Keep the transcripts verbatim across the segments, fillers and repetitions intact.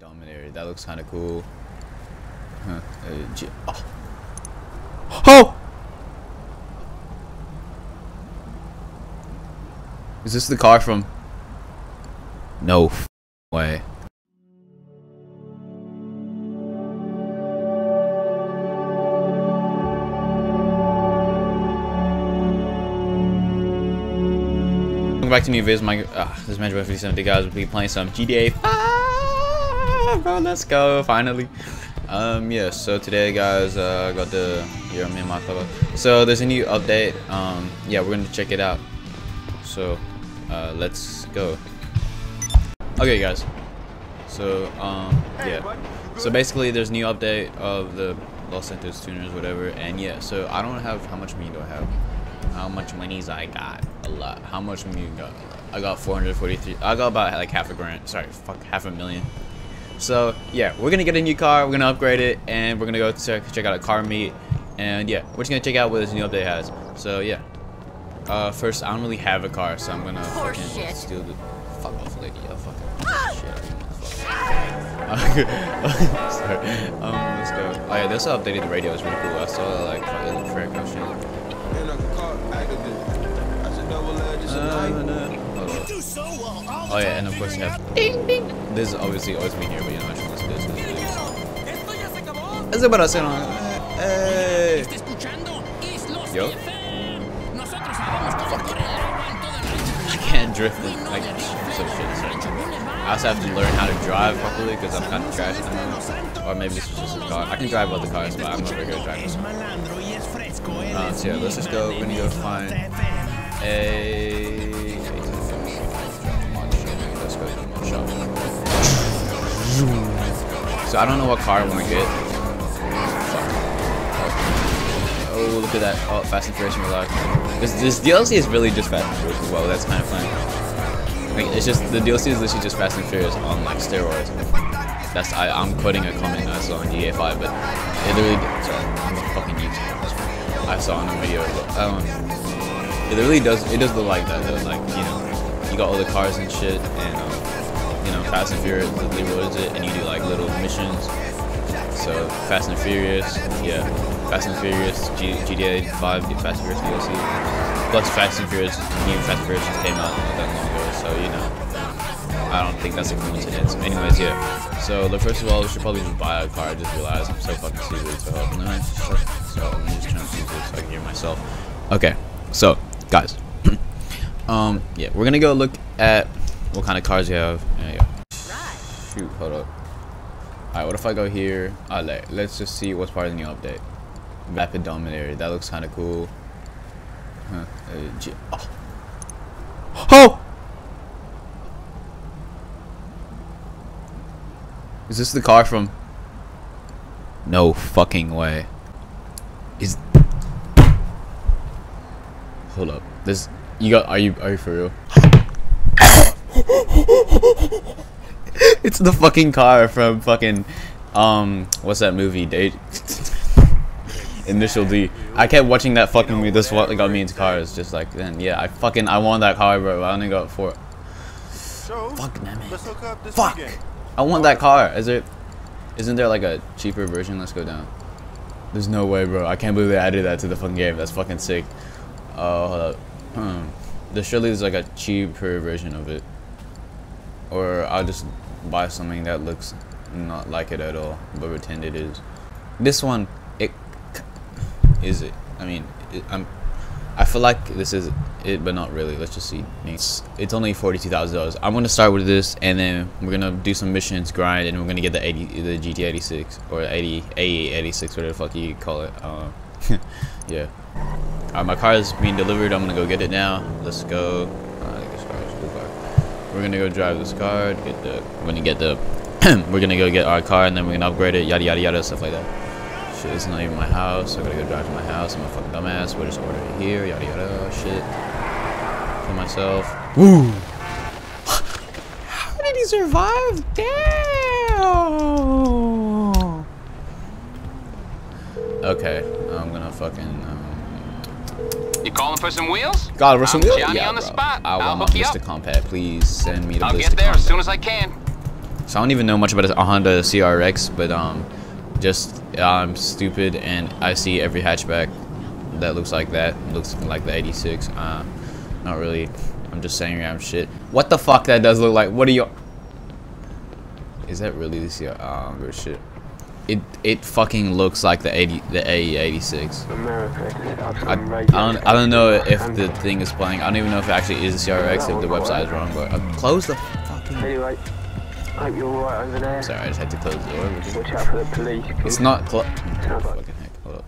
Dominator. That looks kind of cool. Huh. Uh, G oh. Oh! Is this the car from? No f way. Welcome back to new videos. My uh, this is Manjo fifty seventy guys. We'll be playing some G T A five. Bro, let's go finally. Um yeah, so today guys, uh, I got the here me and my fellow. So there's a new update. Um yeah, we're gonna check it out. So uh, let's go. Okay guys. So um yeah. So basically there's a new update of the Los Santos tuners, whatever, and yeah, so I don't have how much money do I have? How much money's I got? A lot. How much money you got? I got four hundred forty-three. I got about like half a grand. Sorry, fuck, half a million. So yeah, we're gonna get a new car. We're gonna upgrade it, and we're gonna go check check out a car meet. And yeah, we're just gonna check out what this new update has. So yeah. Uh, first, I don't really have a car, so I'm gonna Poor fucking shit. steal the fuck off, lady. Yo, fucking shit. Sorry. Um, let's go. Oh yeah, this updated the radio is really cool. I saw like fucking frick oh shit. Oh yeah, and of course you have ding ding. This is obviously always been here, but you know I should listen to this. Es para hacer hey. Yo. I can't drift it. Like some shit. Sorry. I also have to learn how to drive properly because I'm kind of trash at the moment. Or maybe this is just a car. I can drive other cars, but I'm not very good at driving. Uh, so yeah, let's just go. We're gonna go find a. Let's go to the mod shop. So I don't know what car I want to get. Oh, look at that! Oh, Fast and Furious Real Life. This this D L C is really just Fast and Furious as well. That's kind of fun. Like it's just the D L C is literally just Fast and Furious on like steroids. That's I I'm quoting a comment I saw on G T A five, but it literally. Sorry, I'm a fucking YouTuber. I saw on a video. But, um, it really does. It does look like that though. Like you know, you got all the cars and shit, and um, you know, Fast and Furious literally loads it, and you do like little missions. So Fast and Furious, yeah, Fast and Furious, G GTA five, Fast and Furious D L C, plus Fast and Furious, new Fast and Furious just came out not that long ago, so you know, I don't think that's a coincidence. Anyways, yeah, so the first of all, we should probably just buy a car. I just realized I'm so fucking stupid, so help me. So let me just turn this so I can hear myself. Okay, so guys, um, yeah, we're gonna go look at what kind of cars you have. There you go. Shoot, hold up. Alright, what if I go here? Alright, let's just see what's part of the new update. Rapid Dominator. That looks kind of cool. Huh. Uh, G oh. Oh! Is this the car from? No fucking way. Is. Hold up. This. You got. Are you. Are you for real? It's the fucking car from fucking um what's that movie? Date Initial D. I kept watching that fucking movie. This is what got me into cars. Just like then, yeah. I fucking I want that car, bro. I only got four. Fuck damn it. Fuck. I want that car. Is it? Isn't there like a cheaper version? Let's go down. There's no way, bro. I can't believe they added that to the fucking game. That's fucking sick. Oh, uh, hold up. Hmm. There surely is like a cheaper version of it. Or I'll just buy something that looks not like it at all, but pretend it is. This one, it is it. I mean, it, I'm. I feel like this is it, but not really. Let's just see. It's, it's only forty-two thousand dollars. I'm gonna start with this, and then we're gonna do some missions, grind, and we're gonna get the eighty, the G T eighty-six or eighty, A eighty-six, whatever the fuck you call it. Uh, yeah. Alright, my car is being delivered. I'm gonna go get it now. Let's go. We're gonna go drive this car. Get the. We're gonna get the. We're gonna go get our car, and then we're gonna upgrade it. Yada yada yada, stuff like that. Shit, it's not even my house. So I gotta go drive to my house. I'm a fucking dumbass. We'll just order it here. Yada yada. Shit. For myself. Woo. How did he survive? Damn. Okay, I'm gonna fucking. Um, You calling for some wheels? God, for some I'm wheels? Johnny Yeah, on the bro. spot. I I'll want hook my you Mister up. Compact. Please send me the I'll Mister get there Compact. as soon as I can. So I don't even know much about a Honda C R X, but um, just I'm stupid and I see every hatchback that looks like that. Looks like the eighty-six. Uh, not really. I'm just saying random shit. What the fuck that does look like? What are you? Is that really the C R X? Oh, good shit. It it fucking looks like the eighty the A eighty-six. I, I don't I don't know if the thing is playing. I don't even know if it actually is a C R X if the website is wrong. But uh, close the fucking. Anyway, I hope you're alright over there. Sorry, I just had to close the door. Watch out for the police. It's not close. Fucking heck, hold up.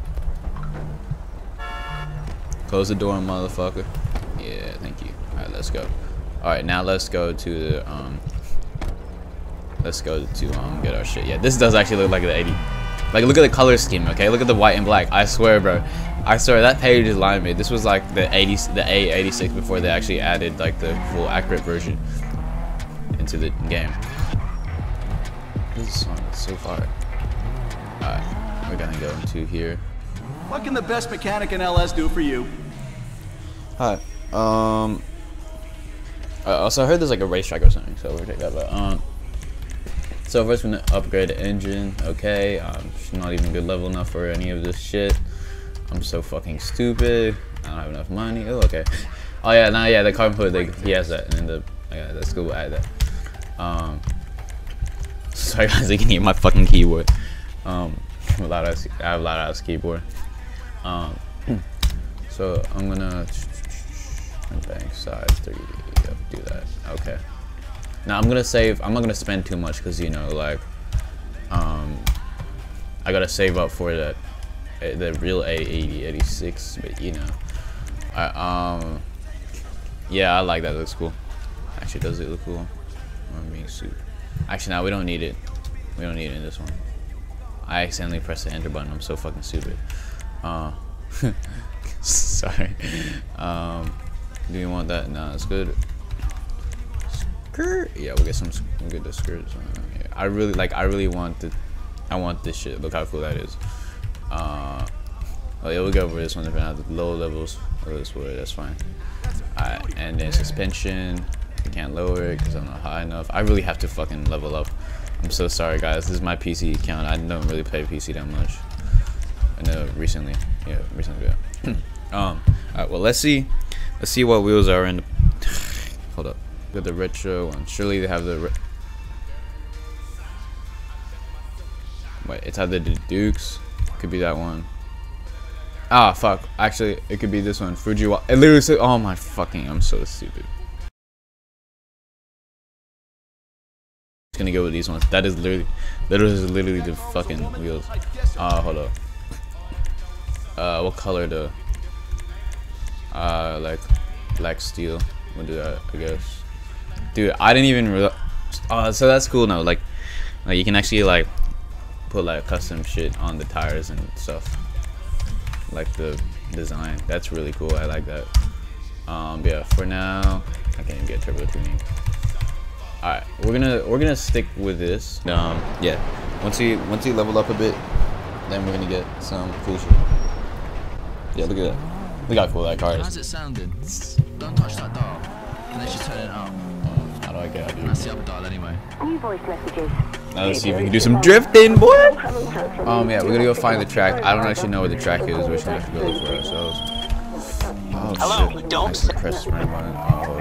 Close the door, motherfucker. Yeah, thank you. All right, let's go. All right, now let's go to the um. Let's go to um get our shit. Yeah, this does actually look like the eighty. Like, look at the color scheme, okay? Look at the white and black. I swear, bro. I swear that page is lying to me. This was like the eighty, the A eighty-six before they actually added like the full accurate version into the game. This song is so far. Alright, we're gonna go into here. What can the best mechanic in L S do for you? Hi. Um. Uh, also, I heard there's like a racetrack or something, so we'll take that. But um. So first we're gonna upgrade the engine. Okay, um, it's not even good level enough for any of this shit. I'm so fucking stupid. I don't have enough money. Oh, okay. Oh yeah, nah, yeah, the carbon hood, they, he has that, and then the yeah, that's cool. We'll add that. Um, sorry guys, you can hear my fucking keyboard. Um, a lot of I have a lot of keyboard. Um, so I'm gonna bank size three. Yep, do that. Okay. Now I'm gonna save. I'm not gonna spend too much because you know, like, um, I gotta save up for that, uh, the real A eighty, eighty-six. But you know, I um, yeah, I like that. It looks cool. Actually, does it look cool? I'm being suit. Actually, now we don't need it. We don't need it in this one. I accidentally pressed the enter button. I'm so fucking stupid. Uh, sorry. Um, do you want that? No, it's good. Yeah, we'll get some. We'll get the skirts. Uh, yeah. I really like. I really want the. I want this shit. Look how cool that is. Uh, oh yeah, we'll go over this one. If not the low levels, or this way. That's fine. Alright, and then suspension. I can't lower it because I'm not high enough. I really have to fucking level up. I'm so sorry, guys. This is my P C account. I don't really play P C that much. I know recently. Yeah, recently. Yeah. um. Alright. Well, let's see. Let's see what wheels are in. The hold up. Got the retro one. Surely they have the. Re Wait, it's either the Dukes. Could be that one. Ah, fuck. Actually, it could be this one. Fujiwara. It literally said. Oh my fucking. I'm so stupid. Just gonna go with these ones. That is literally. That is literally the fucking wheels. Ah, uh, hold up. Uh, what color though? Uh, like black steel. We'll do that, I guess. Dude, I didn't even realize. Oh, so that's cool now. Like, like you can actually like put like custom shit on the tires and stuff. Like the design. That's really cool. I like that. Um, yeah. For now, I can't even get turbo tuning. All right, we're gonna we're gonna stick with this. Um, yeah. Once you once you level up a bit, then we're gonna get some cool shit. Yeah, look at that. Look how cool that car is. How's it sounding? Don't touch that dial. And then just turn it up. How do I get out of That's the up dial anyway. New voice messages. Now let's see if we can do some drifting, boy. Um, yeah, we're gonna go find the track. I don't actually know where the track is. We're just gonna have to go look for ourselves. Oh Hello, shit! don't I can press run button.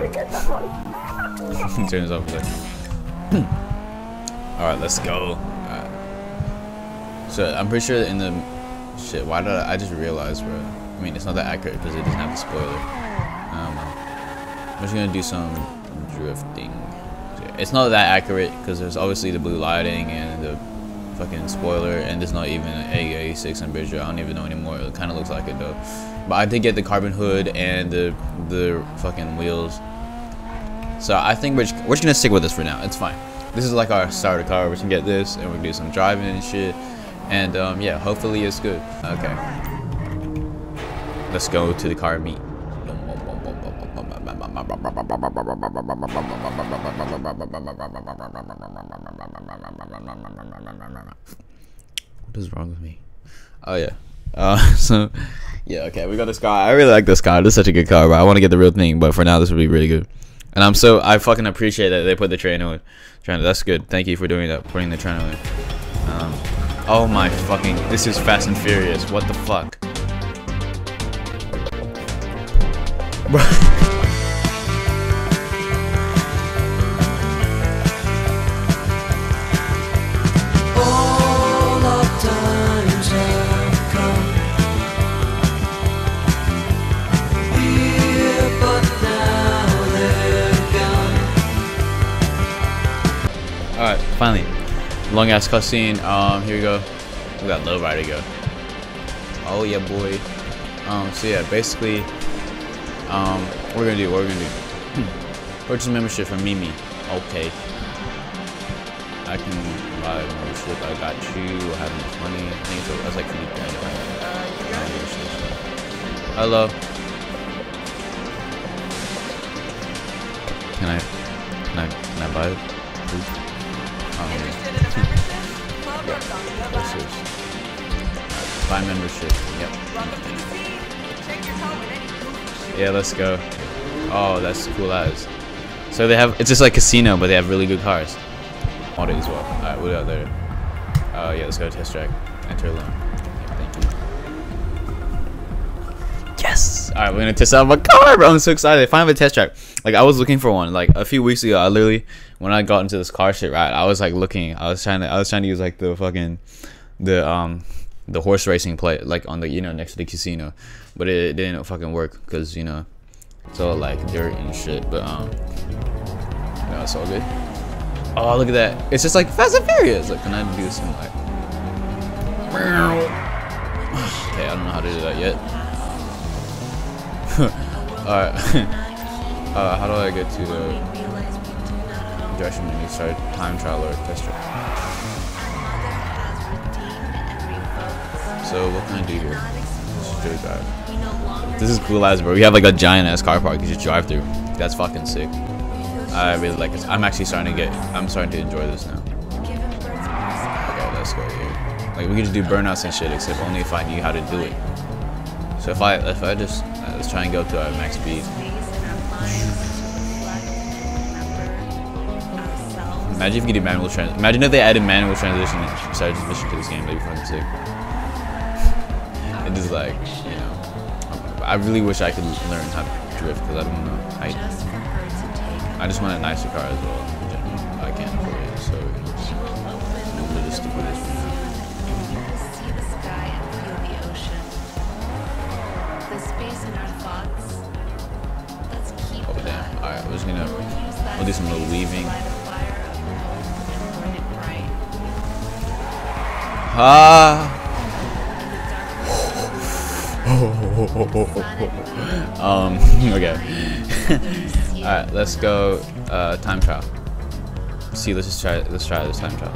Oh, turn this off a second. All right, let's go. Alright. So I'm pretty sure in the shit. Why did I, I just realized, bro? I mean, it's not that accurate because it doesn't have the spoiler. I don't know. I'm just gonna do some drifting. It's not that accurate because there's obviously the blue lighting and the fucking spoiler, and there's not even an A eighty-six on Bridger. I don't even know anymore. It kind of looks like it though. But I did get the carbon hood and the the fucking wheels. So I think we're just, we're just gonna stick with this for now. It's fine. This is like our starter car. We can get this and we can do some driving and shit. And um, yeah, hopefully it's good. Okay. Let's go to the car meet. What is wrong with me? Oh yeah. Uh, so yeah, okay, we got this car. I really like this car. This is such a good car, but I want to get the real thing. But for now, this would be really good. And I'm so I fucking appreciate that they put the trainer. Trainer, that's good. Thank you for doing that, putting the trainer in. Um, oh my fucking! This is Fast and Furious. What the fuck? Bro. All our times have come here, but now they're gone. All right, finally, long ass cutscene. Um, here we go. We got low rider go. Oh yeah, boy. Um, so yeah, basically. Um, what we're gonna do, what we're gonna do. Purchase membership from Mimi. Okay. I can buy membership. I got you. I have enough money. I think it's, it's like fifty grand. Hello. Can I, can I, can I buy it? Please? Um, yeah. This is, uh, buy membership. Yep. Yeah, let's go. Oh, that's cool as. So they have, it's just like casino, but they have really good cars. Audit as well. Alright, what out there? Uh, yeah, let's go to test track. Enter loan. Yeah, thank you. Yes! Alright, we're gonna test out my car, bro. I'm so excited. I finally have a test track. Like, I was looking for one. Like, a few weeks ago, I literally, when I got into this car shit, right, I was like looking. I was trying to, I was trying to use like the fucking, the, um, the horse racing plate, like on the, you know, next to the casino. But it, it didn't fucking work because, you know, it's all like dirt and shit. But, um, you know, it's all good. Oh, look at that. It's just like Fast and Furious. Like, can I do some like. Okay, I don't know how to do that yet. Alright. uh, how do I get to the direction menu? Start time trial or test track. So, what can I do here? Straight drive. This is cool as, bro. We have like a giant ass car park you just drive through. That's fucking sick. I really like it. I'm actually starting to get, I'm starting to enjoy this now. Okay, let's go here. Like, we could just do burnouts and shit, except only if I knew how to do it. So if I, if I just, uh, let's try and go to our max speed. Imagine if you could do manual trans, imagine if they added manual transition and transmission to this game, that'd be fucking sick. It is like, you know, I really wish I could learn how to drift because I don't know. I, I just want a nicer car as well. In general. I can't afford it, so I'm just stupid as well. See the sky and feel the ocean. The space in our thoughts. Let's keep Oh damn! All right, we're just gonna we'll do some little weaving. Ah. um. Okay. All right. Let's go. Uh, time trial. See. Let's just try. Let's try this time trial.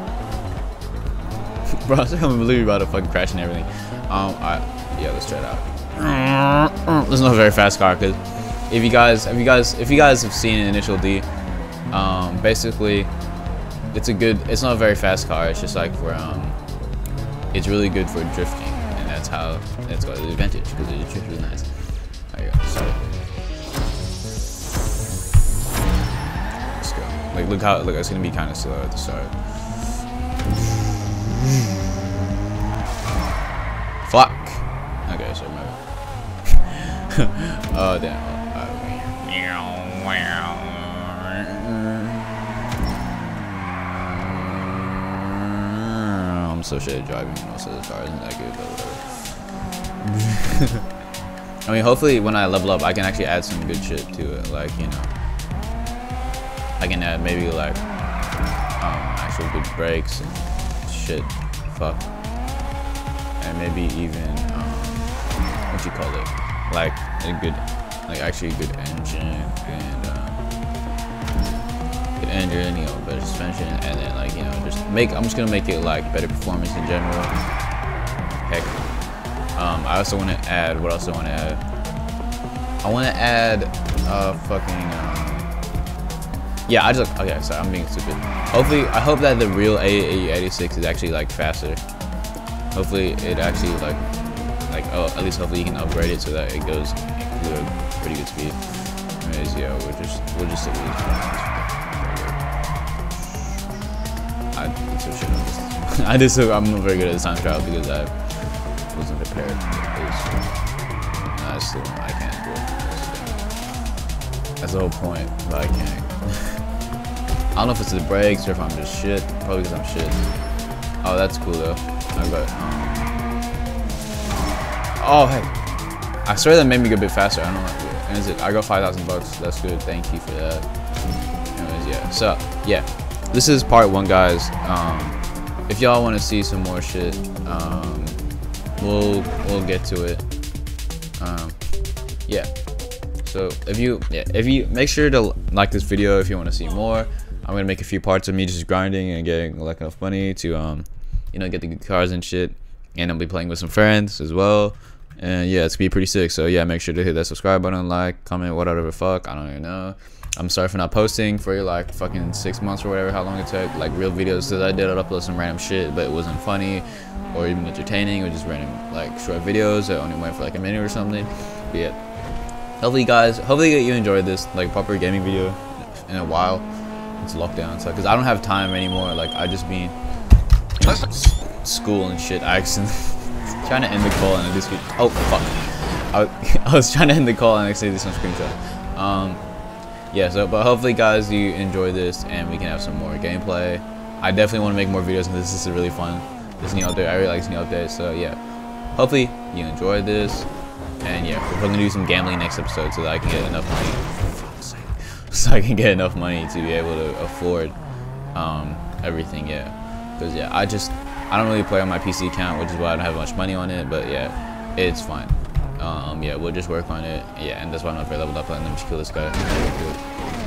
Bro, I think I'm literally about to fucking crash and everything. Um. All right. Yeah. Let's try it out. This is not a very fast car, cause if you guys, if you guys, if you guys have seen Initial D, um, basically, it's a good. It's not a very fast car. It's just like for um. It's really good for drifting, and that's how that's got the advantage because it drifts really nice. There you go. Start. Let's go. Like, look how look. It's gonna be kind of slow at the start. Fuck. Okay, so my. Oh damn. I'm so shit at driving, most of the car isn't that good, but whatever. I mean, hopefully when I level up, I can actually add some good shit to it, like, you know, I can add maybe like um, actual good brakes and shit, fuck, and maybe even um, what you call it, like a good, like actually a good engine and. Um, engine, you know, better suspension, and then like, you know, just make, I'm just gonna make it like better performance in general. Heck, um, I also want to add, what else I want to add? I want to add, uh, fucking, um, yeah, I just, okay, sorry, I'm being stupid. Hopefully, I hope that the real A E eighty-six is actually like faster. Hopefully, it actually like, like, oh, at least hopefully you can upgrade it so that it goes to a pretty good speed. anyways, yeah, we'll just we'll just stick with these ones. I it's so shit. I'm just, I just I'm not very good at this time travel because I wasn't prepared. It was, I still I can't do it. That's the whole point, but I can't. I don't know if it's the brakes or if I'm just shit. Probably because I'm shit. Oh, that's cool though. I got. Um, oh hey, I swear that made me go a bit faster. I don't know. And is it? I got five thousand bucks. That's good. Thank you for that. Anyways, yeah. So yeah, this is part one, guys. Um, if y'all want to see some more shit, um, we'll we'll get to it. Um, yeah. So if you yeah if you make sure to like this video if you want to see more. I'm gonna make a few parts of me just grinding and getting like enough money to um you know get the good cars and shit, and I'll be playing with some friends as well. And yeah, it's gonna be pretty sick. So yeah, make sure to hit that subscribe button, like, comment, whatever the fuck. I don't even know. I'm sorry for not posting for like fucking six months or whatever, how long it took. Like real videos, because I did upload some random shit, but it wasn't funny or even entertaining, or just random like short videos that only went for like a minute or something. But yeah, hopefully guys, hopefully you enjoyed this like proper gaming video in a while. It's lockdown, so because I don't have time anymore. Like I just been you know, school and shit. I accidentally trying to end the call and I just oh fuck. I, I was trying to end the call and I accidentally did some screenshot. Um, yeah. So, but hopefully, guys, you enjoy this and we can have some more gameplay. I definitely want to make more videos, and this is really fun. This new update, I really like this new update. So yeah, hopefully you enjoy this. And yeah, we're gonna do some gambling next episode so that I can get enough money. So I can get enough money to be able to afford um, everything, yeah. Because yeah, I just I don't really play on my P C account, which is why I don't have much money on it. But yeah, it's fine. Um, yeah, we'll just work on it. Yeah, and that's why I'm not very leveled up. And let me just kill this guy.